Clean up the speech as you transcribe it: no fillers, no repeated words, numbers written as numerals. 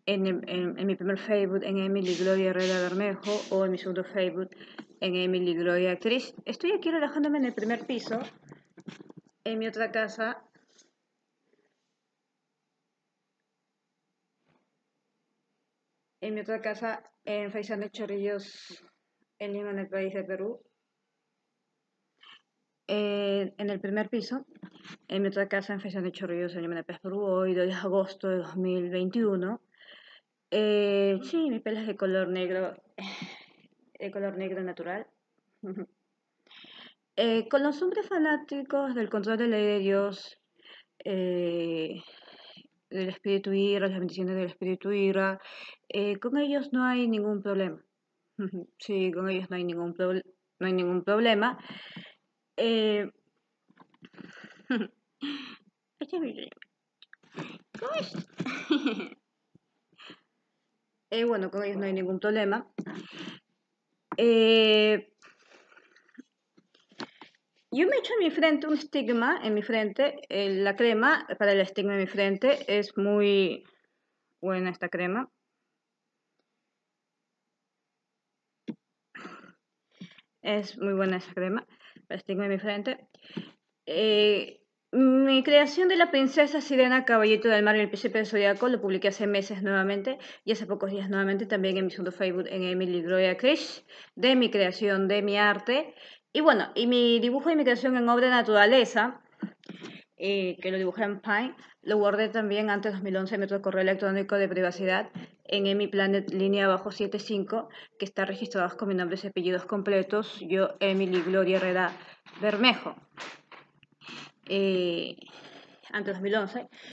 en mi primer Facebook en Emily Gloria Herrera Bermejo o en mi segundo Facebook en Emily Gloria Actriz. Estoy aquí relajándome en el primer piso, en mi otra casa. En mi otra casa en Faisán de Chorrillos, en Lima, en el país de Perú. En el primer piso, en mi otra casa en Faisán de Chorrillos, en Lima, en el país de Perú, hoy 2 de agosto de 2021. Sí, mi pelo es de color negro natural. Con los hombres fanáticos del control de la ley de Dios, eh, del espíritu ira, las bendiciones del espíritu ira, con ellos no hay ningún problema. Sí, con ellos no hay no hay ningún problema. Eh, ¿Cómo es? Bueno, con ellos no hay ningún problema. Yo me he hecho en mi frente un estigma, en mi frente. La crema para el estigma en mi frente es muy buena esta crema. Es muy buena esa crema para el estigma en mi frente. Mi creación de la princesa Sirena, Caballito del Mar y el Príncipe del Zodiaco lo publiqué hace meses nuevamente y hace pocos días nuevamente también en mi segundo Facebook en Emily Gloria Krish, de mi creación, de mi arte. Y bueno, y mi dibujo y mi creación en obra de naturaleza, que lo dibujé en Paint, lo guardé también antes de 2011 en otro correo electrónico de privacidad en EmiPlanet línea abajo 75, que está registrado con mis nombres y apellidos completos, yo Emily Gloria Herrera Bermejo. Antes de 2011.